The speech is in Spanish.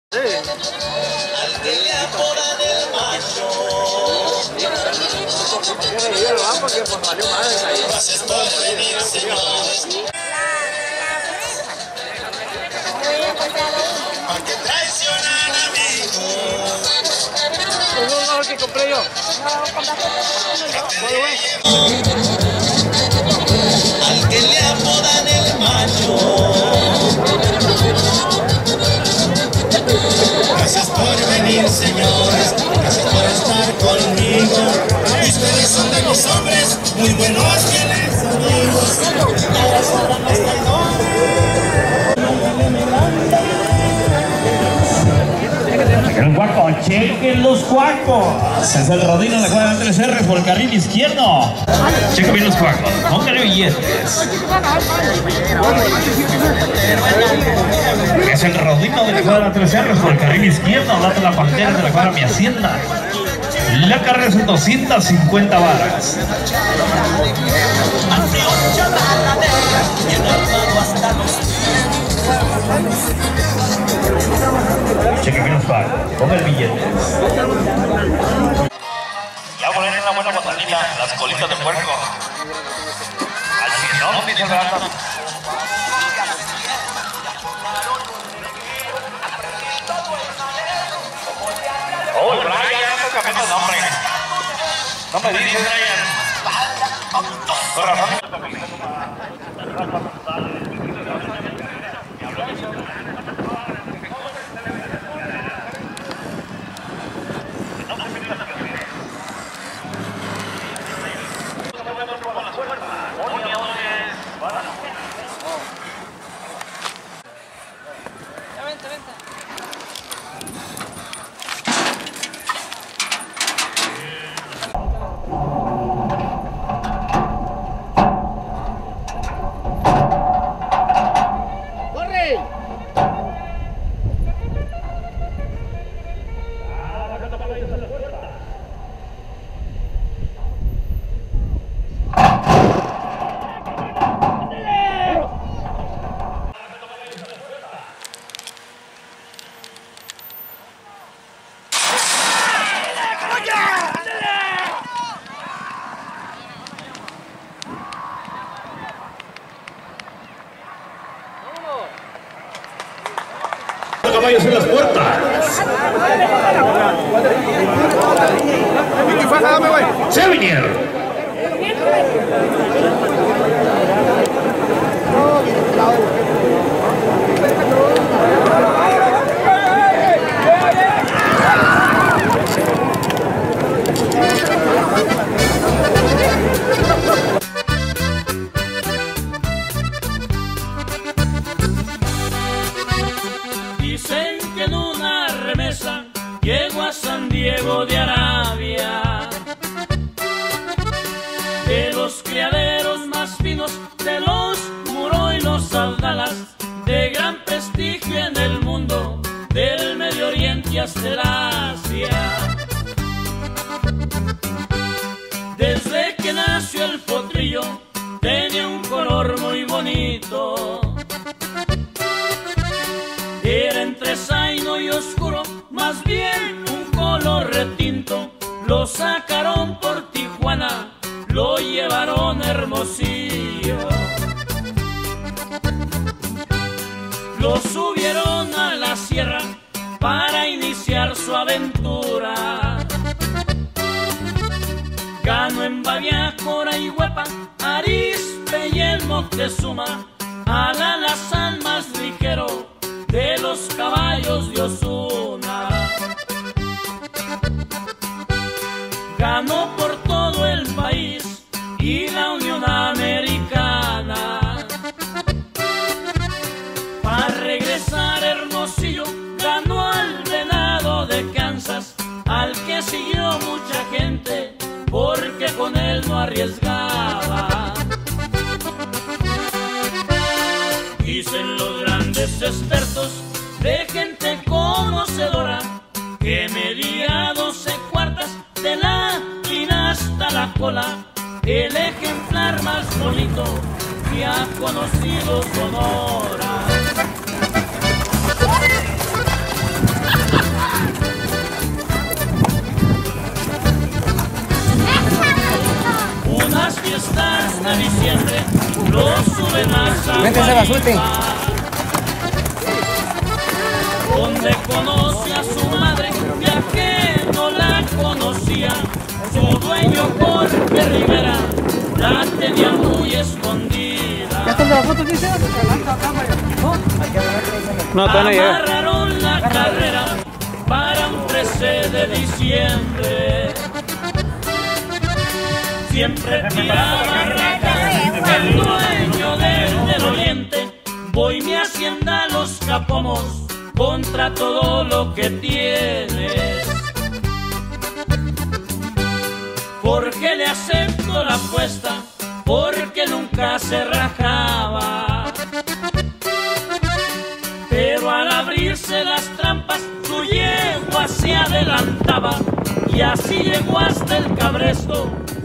Sí. Al que le apodan el macho. Gracias por venir, señores. ¿Para qué traicionan amigos? No, que compré yo. Al que le apodan el macho. Gracias por venir, señores. Gracias por estar conmigo. Ustedes son de los hombres muy buenos, fieles amigos. Ahora sobran los El guaco, chequen los guacos. Es el rodino de la cuadra 3R por el carril izquierdo. Chequen bien los guacos, pónganle billetes. Es el rodino de la cuadra 3R por el carril izquierdo. Date la pantera de la cuadra Mi Hacienda. La carrera son 250 varas. Cheque bien los pagos, ponga el billete. Ya ponen una buena botanita, las colitas de puerco. Al chinón, dice el brazo. Oh, el Brian, ya está cambiando el nombre. No me dices, Brian. Con razón. Caballos en las puertas. Sevigner. Dicen que en una remesa llego a San Diego de Arabia, de los criaderos más finos, de los Muro y los Abdalas, de gran prestigio en el mundo, del Medio Oriente hasta el Asia. Desde que nació el potrillo tenía un color muy bonito. Era entre zaino y oscuro, más bien un color retinto. Lo sacaron por Tijuana, lo llevaron a Hermosillo. Lo subieron a la sierra para iniciar su aventura. Ganó en Baviácora y Huepa, Arizpe y el Moctezuma. Al alazán más ligero de los caballos de Osuna. Ganó por todo el país y la Unión Americana. Para regresar a Hermosillo ganó al Venado de Kansas, al que siguió mucha gente porque con él no arriesgaba. Dicen los grandes expertos de gente conocedora que medía 12 cuartas de la quina hasta la cola, el ejemplar más bonito que ha conocido Sonora. está hasta diciembre, lo sube más a Métese, Basuti. donde conoce a su madre, ya que no la conocía. Su dueño Jorge Rivera la tenía muy escondida. ¿Ya están de la foto, dice? No, todavía no llega. Amarraron la carrera para un 13 de diciembre. Siempre tiraba rajas el dueño del oriente. Voy mi hacienda a los Capomos contra todo lo que tienes. Porque le acepto la apuesta, porque nunca se rajaba. Pero al abrirse las trampas, su yegua se adelantaba. Y así llegó hasta el cabresto